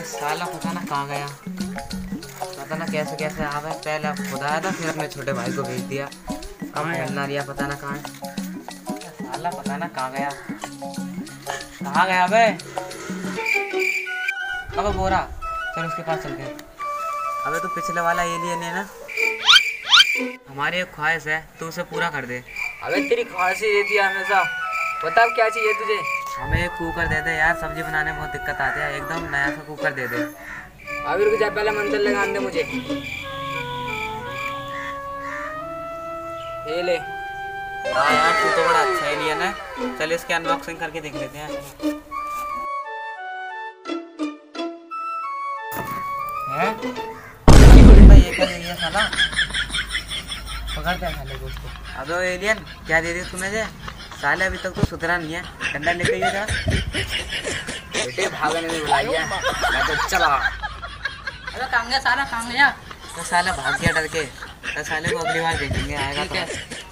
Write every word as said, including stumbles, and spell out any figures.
साला पता ना कहाँ गया, पता ना कैसे कैसे आवे। पहले अब खुद आया था, फिर अपने छोटे भाई को भेज दिया। अब मिलना रिया पता ना कहाँ है। साला पता ना कहाँ गया, कहाँ गया बे। अबे बोरा, चल उसके पास चलते हैं। अबे तो पिछले वाला एलियन है ना, हमारी एक ख्वाहिश है तो उसे पूरा कर दे। अबे तेरी ख्वाहिश ही रहती है हमेशा, बता क्या चाहिए तुझे। हमें एक कुकर दे दे यार, सब्जी बनाने में बहुत दिक्कत आती है, एकदम नया सा कुकर दे दे। अभी रुक जा, पहले मंत्र लगा दे मुझे। ये ले। हाँ यार तू तो बड़ा अच्छा एलियन है, चल इसकी अनबॉक्सिंग करके देख लेते हैं। हैं? ये क्या दे दिया साला, पकड़ते हैं साले को उसको। अबे एलियन क्या दे दिया तूने जे, साले अभी तक तो सुधरा नहीं है, डंडा लेके ही जा। बेटे भागने में बुलाइए, मैं तो चला। अरे कहाँ गया साला, कहाँ गया? तो साला भाग गया डर के, तो साले को अगली बार देखेंगे आएगा तो।